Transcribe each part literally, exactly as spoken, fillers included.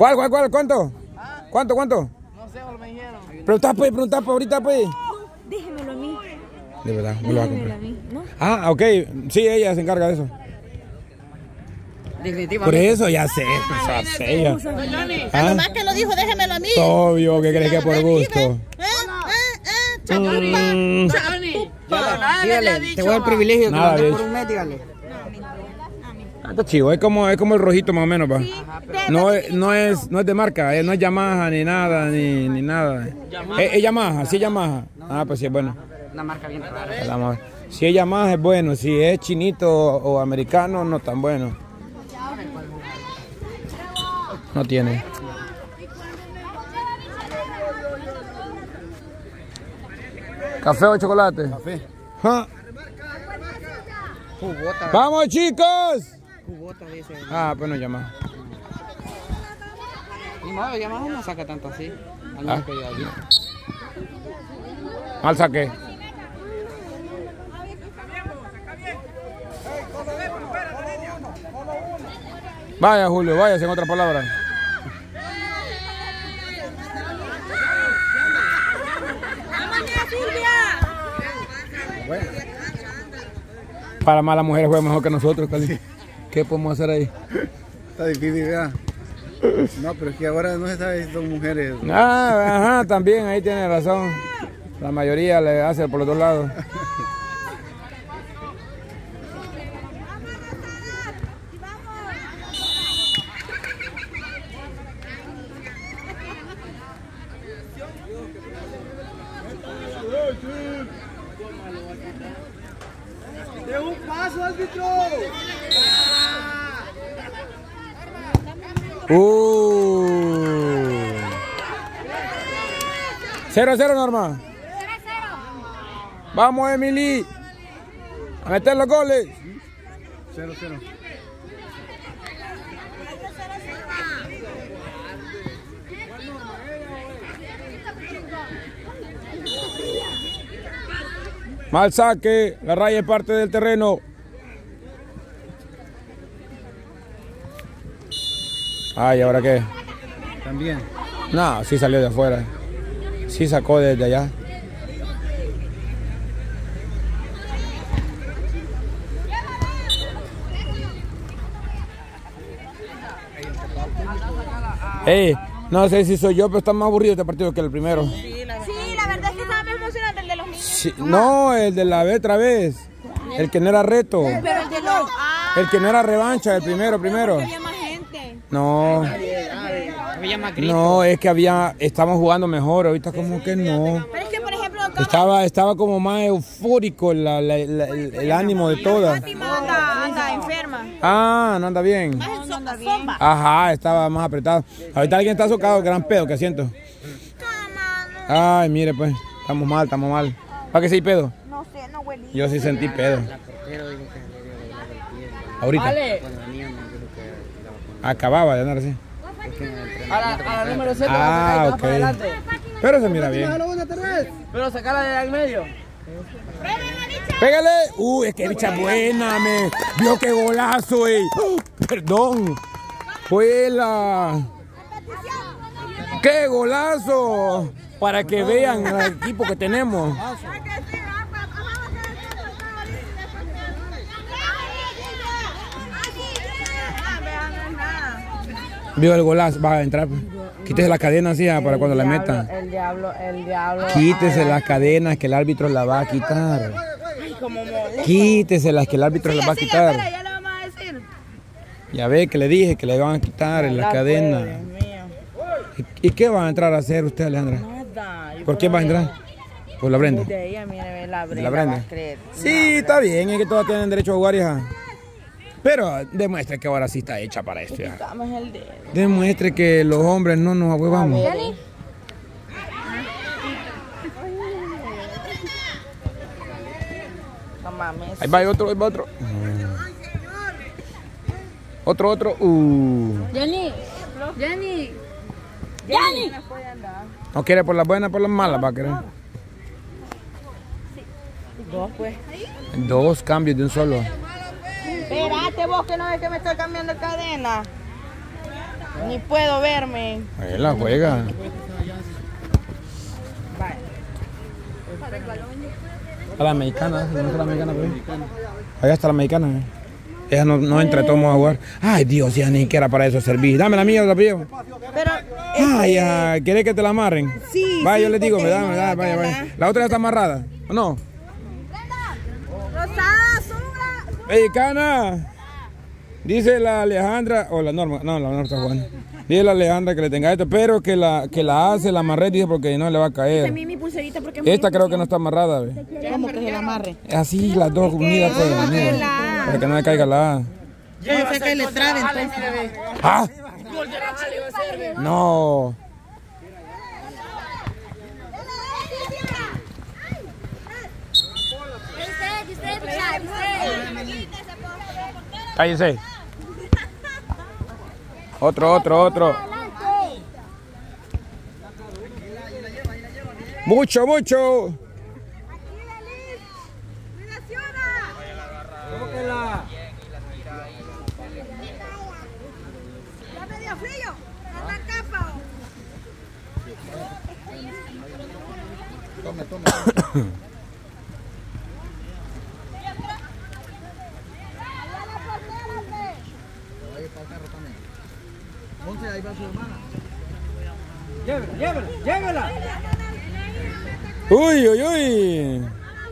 ¿Cuál, cuál, cuál? ¿Cuánto? ¿Ah? ¿Cuánto, cuánto? No sé, me dijeron. Preguntá, pues, preguntá, pues, ahorita, pues. Déjemelo a mí. De verdad, me lo va a Déjemelo a comprar. mí, ¿no? Ah, ok. Sí, ella se encarga de eso. Definitivamente. Por eso ya sé, ya sé ella. A lo más que lo dijo, déjemelo a mí. Obvio que crees que por gusto. ¿Eh? ¿Eh? ¿Eh? Chacupa. Mm. Chacupa. Dígale, te voy a dar el privilegio que Nada, lo des bitch. por un mes, dígale. Ah, está chivo, es como, es como el rojito más o menos, pa. No, es- no, es, no es de marca, eh, no es Yamaha ni nada, ni, ni nada. Es, es Yamaha, sí es Yamaha. Ah, pues sí es bueno. Una marca bien rara. Vamos a ver. Si es Yamaha es bueno, si es chinito o americano no tan bueno. No tiene. ¿Café o chocolate? Café. Ja. Jugota. ¡Vamos, chicos! Jugota, dice. Ah, pues no Yamaha. Ni modo, Yamaha no saca tanto así. Al menos que yo aquí. Mal saqué. Vaya, Julio, vaya, en otra palabra. Para malas mujeres juega mejor que nosotros, Cali. ¿Qué podemos hacer ahí? Está difícil, ¿verdad? No, pero es que ahora no se sabe si son mujeres. Ah, ajá, también, ahí tiene razón. La mayoría le hace por los dos lados. ¡De un paso, árbitro! Uh. Cero a cero, Norma. Vamos, Emily. A meter los goles. Cero, cero. Mal saque, la raya es parte del terreno. Ay, ¿ahora qué? También. No, sí salió de afuera. Sí sacó desde allá. Ey, no sé si soy yo, pero está más aburrido este partido que el primero. Sí, la verdad es que estaba más emocionante el de los niños. Sí, no, el de la otra vez. El que no era reto. Pero el de los... Ah, El que no era revancha, el primero, primero. había más gente. No, Había más grito. no, es que había, estamos jugando mejor, ahorita como que no. Pero es que, por ejemplo, Estaba, estaba como más eufórico la- la- la- el, el ánimo de todas. Fátima anda, anda enferma. Ah, no anda bien. No, no anda bien. Ajá, estaba más apretado. Ahorita alguien está socado, gran pedo que siento. Ay, mire pues, estamos mal, estamos mal. ¿Para qué sí hay pedo? No sé, no huele. Yo sí sentí pedo. Ahorita. Vale. Acababa de andar así. A la, a la número siete Ah, la ok. saca para adelante. Pero se mira bien. Pero sacala de ahí en medio. Pégale. Uh, es que bicha buena, me. Vio qué golazo, ey. Uh, perdón. Juela. ¡Qué golazo! Para que vean el equipo que tenemos. Vio el golazo, va a entrar. Quítese la cadena así ah, para cuando la metan. El diablo, el diablo. Quítese las cadenas que el árbitro la va a quitar. Quítese las que el árbitro la va a quitar. Ya le vamos a decir. Ya ve que le dije que le van a quitar en la cadena. ¿Y, ¿Y qué va a entrar a hacer usted, Alejandra? Nada. ¿Por qué va a entrar? ¿Por la Brenda? De ella, mire, la ¿De Brenda. la va Brenda? a creer. Sí, está bien, es que todas tienen derecho a jugar, hija. Pero demuestre que ahora sí está hecha para esto, ya. Dame el dedo. Demuestre que los hombres no nos ahuevamos. No mames. Ahí va otro, ahí va otro. Otro, otro. Uh. Jenny. Jenny. Jenny. No quiere por las buenas, por las malas, va a querer. Dos, pues. Dos cambios de un solo. Espérate vos que no ves que me estoy cambiando de cadena. Ni puedo verme. Ahí la juega. A la mexicana, ¿no está la mexicana? Allá está la mexicana. ¿eh? Ella no, no entra, todos a jugar. Ay, Dios, ya ni que era para eso servir. Dame la mía, la pido. Pero. Ay, ya, ¿quieres que te la amarren? Sí. Vaya, sí, yo les digo, porque me da, no me da, da vaya, gana. vaya. La otra ya está amarrada, ¿o no? Rosada, suba. Mexicana. Dice la Alejandra, o la Norma, no, la Norma está jugando. Dice la Alejandra que le tenga esto, pero que la, que la hace, la amarré, dice, porque no le va a caer. A mí mi pulserita porque Esta creo que no está amarrada, ¿ve? ¿Cómo que se la amarre? Así, las dos unidas, pues, unidas, para que no le caiga la A. No sé que le trabe entonces. ¡Ah! No. Cállense. Otro, otro, otro. Mucho, mucho. Ya me dio frío. Anda capa. Tome, tome. Monse, ahí va su hermana. Llévela, llévela, llévela. Uy, uy, uy.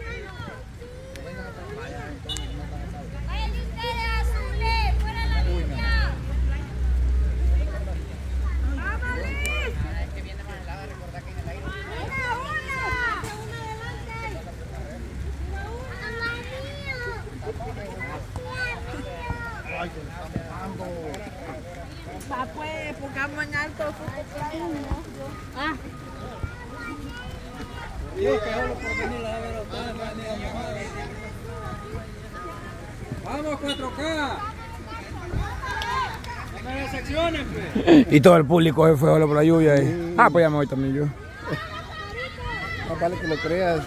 Va pues, pongamos en alto. Ah. Vamos, cuatro K. No me decepcionen, pues. Y todo el público se fue solo por la lluvia. ahí. Ah, pues ya me voy también yo. Más vale que lo creas.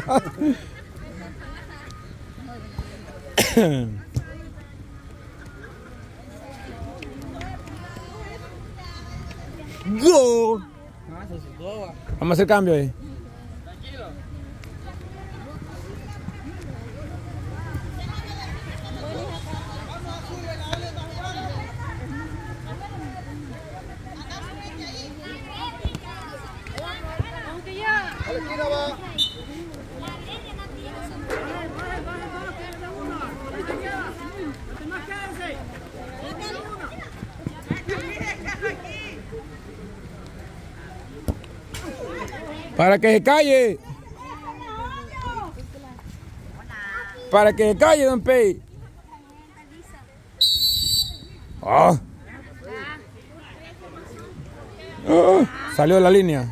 Go. Vamos a hacer cambio ahí. Para que se calle. Para que se calle, don Pei. Ah. Ah, salió de la línea.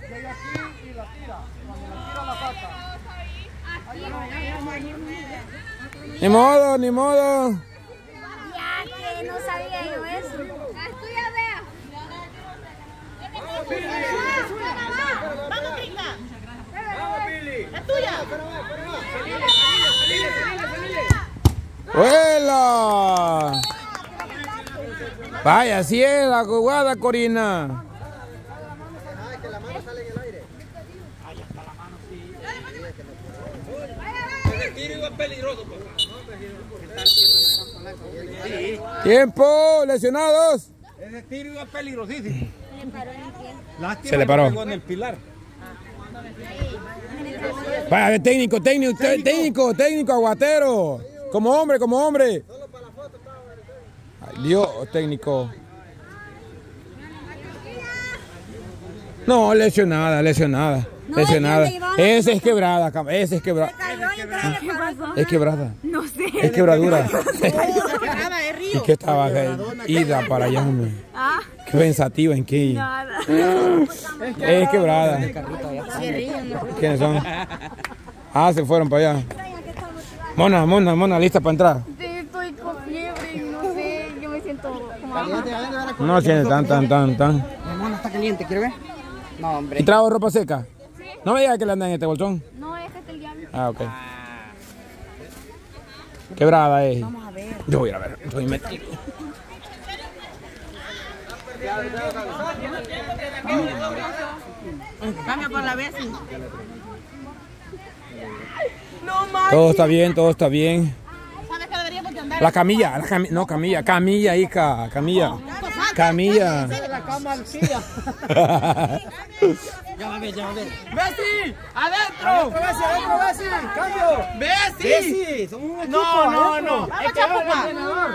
Ni modo, ni modo. Ya que no sabía yo eso. Es tuya, vea. Vamos, Rita. Es tuya. ¡Huela! Vaya, así es la jugada, Corina. Tiempo, lesionados. Ese tiro iba peligrosísimo. Lástima Se le paró. que pegó en el pilar. Vaya, técnico, técnico, té- técnico, técnico, aguatero. Como hombre, como hombre. Ay, Dios, técnico. No, lesionada, lesionada. No, Lesionada. es que le llevaban Esa es quebrada, cam- esa es quebrada. ¿Qué pasó? Es quebradura. No sé. Es quebradura. Nada, es ¿Y río. qué estaba eh, ida para allá, hombre? Ah, Qué pensativa en qué. nada. Es quebrada. ¿Quiénes son? Ah, se fueron para allá. Mona, Mona, Mona, lista para entrar. Sí, estoy con fiebre, no sé, yo me siento como... No tiene tan, tan, tan, tan. Mi hermano está caliente, ¿quiere ver? No, hombre. ¿Y trago ropa seca? No me digas que le andan en este bolsón. No, es que está el diablo. Ah, ok. Quebrada es. Vamos a ver. Yo voy a ir a ver. Estoy metido. Cambia por la vez. Todo está bien, todo está bien. ¿Sabes qué deberíamos de andar? La camilla, la cami no, camilla, camilla, hija, camilla. Camilla. La cama al silla. Ya va a ver, ya va a ver. ¡Bessie! ¡Adentro! Bessie, adentro, Bessie. Cambio. ¡Bessie! Bessie, somos un equipo. No, no, no. adentro. Es que va el entrenador.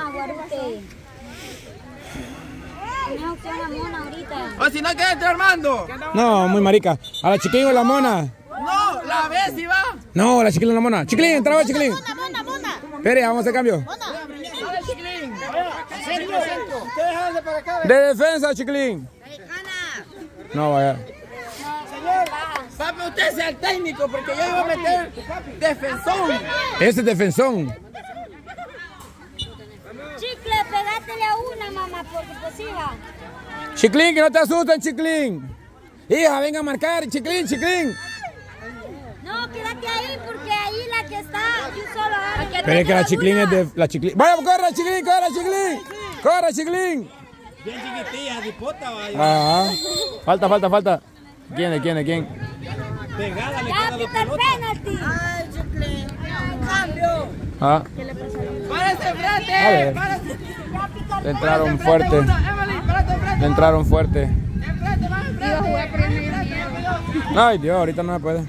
No, que una mona ahorita. O si no, quédate Armando. No, muy marica. A la chiquilín o la mona. No, la Bessie va. No, la chiquilín o la mona. Chiquilín, entraba chiquilín. Mona, mona, mona. Espere, vamos a hacer cambio. Centro, centro. Ustedes háganse para acá. De defensa, chiquilín. No, vaya. Papi, usted sea el técnico porque yo iba a meter defensor. Ese es defensón. Chicle, pegátele a una, mamá, porque pues iba. Chiclín, que no te asusten, Chiclín. Hija, venga a marcar, Chiclín, Chiclín. No, quédate ahí porque ahí la que está, yo solo agarro. Pero es que la Chiclín es de la Chiclín. Vaya, corre, Chiclín, corre, Chiclín. Corre, Chiclín. Bien chiquitilla, dipota, vaya. Ajá. Falta, falta, falta. ¿Quién es, quién es, quién? Pegada, le Ya, queda la pita el pelota. penalti. Ay, chicle. Cambio. Ah, ¡Párate a enfrente! ver. ¡Párate! Le entraron fuerte. Evelyn, párate enfrente. Le entraron fuerte. Enfrente, más enfrente. Ay, Dios, ahorita no me puede.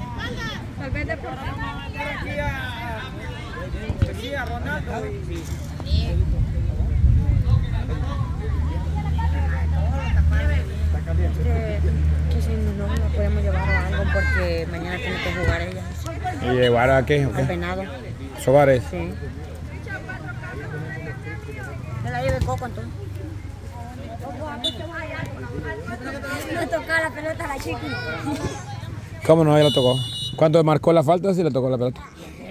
Que si no la podemos llevar a algo porque mañana tiene que jugar ella. ¿Y llevar a qué? Al venado. Sobares. Sí. Me la lleve Coco entonces. No toca la pelota a la chica. ¿Cómo no? Ella la tocó. ¿Cuánto marcó la falta? Sí le tocó la pelota.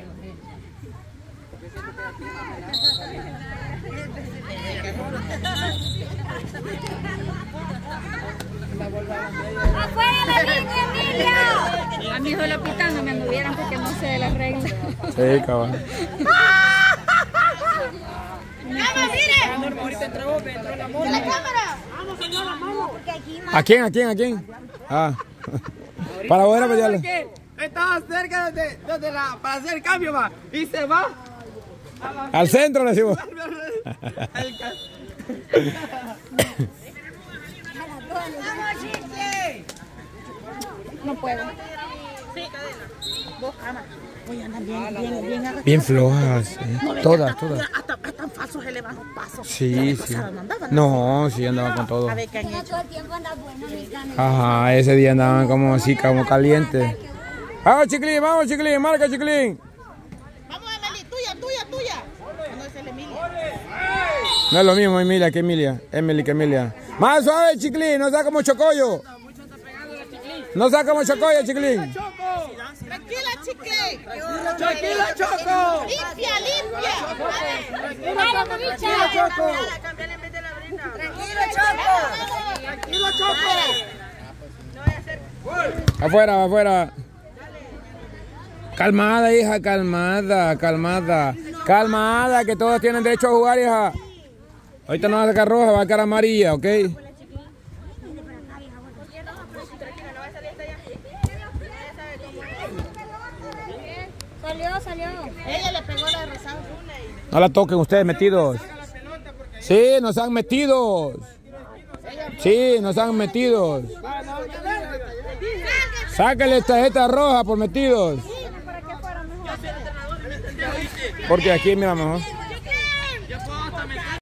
¡Afuera la línea, Emilia! A mi hijo lo pitando me anduvieran porque no sé de las reglas. Sí, cabrón. ¡La cámara! ¿A quién? ¿A quién? ¿A quién? Ah. Para poder pelearle. Estaba cerca de, de la, para hacer el cambio, va. Y se va. Al centro le decimos. No puedo. Bien flojas. ¿eh? Todas, todas. Hasta, hasta en falsos se le van los pasos. Sí, sí. No, sí andaban con todo. No todo el tiempo anda bueno, mi cane. Ajá, ese día andaban como así, como calientes. Vamos, Chiclín, vamos, Chiclín, marca, Chiclín. Vamos, Emily, tuya, tuya, tuya. No es el Emilio. No es lo mismo Emilia que Emilia. Emily que Emilia. Más suave, Chiclín, no sea como chocollo. No sea como chocollo, Chiclín. Tranquila, chicle. Tranquila, Choco. Limpia, limpia. ¡Dale, mamicha! Cámbiale en vez de la brina. Tranquilo, Choco. Tranquilo, Choco. Afuera, afuera. Calmada, hija, calmada, calmada. Calmada, que todos tienen derecho a jugar, hija. Ahorita no va a sacar roja, va a sacar amarilla, ¿ok? Salió, salió. Ella le pegó la rosada. No la toquen ustedes metidos. Sí, nos han metidos. Sí, nos han metidos. Sáquenle tarjeta roja por metidos. Porque aquí mira mejor.